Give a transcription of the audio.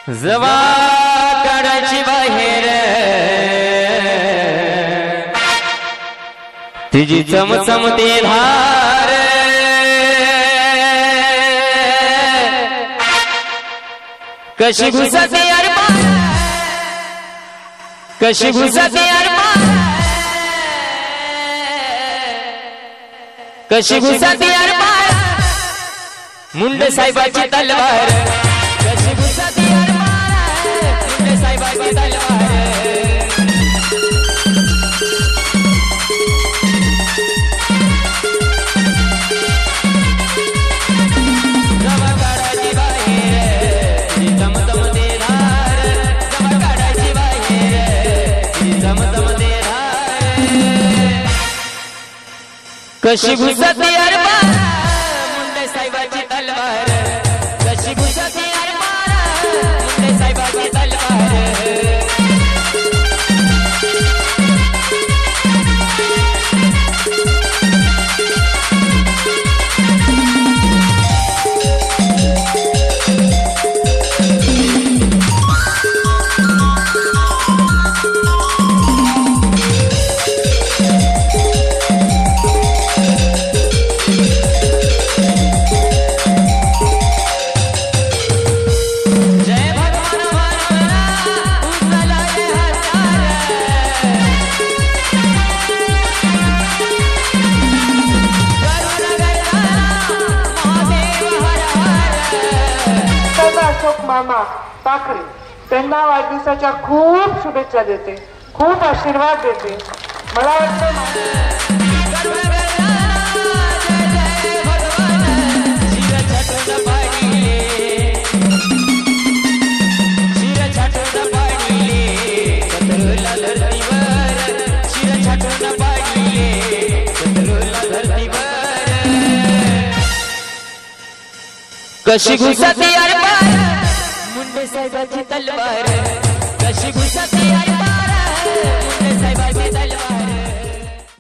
जवा काढायची बाहेर तिची चमचमते धार कशी घुसते यार कशी घुसते यार कशी घुसते यार मुंडे साहेबाची तलवार कशी घुसते यार मुंडे साहेबाची तलवार जवा काढायची बाहेर चमचमते धार जवा काढायची बाहेर चमचमते धार कशी घुसते यार मुंडे साहेबाची तलवार कशी घुसते यार मुंडे साहेबाची तलवार मामा पाखरे त्यांना वाढदिवसाच्या खूप शुभेच्छा देते, खूप आशीर्वाद देते. मला वाटतं कशी घुसते यार मुंडे साहेबाची तलवार कशी घुसते यार मुंडे साहेबाची तलवार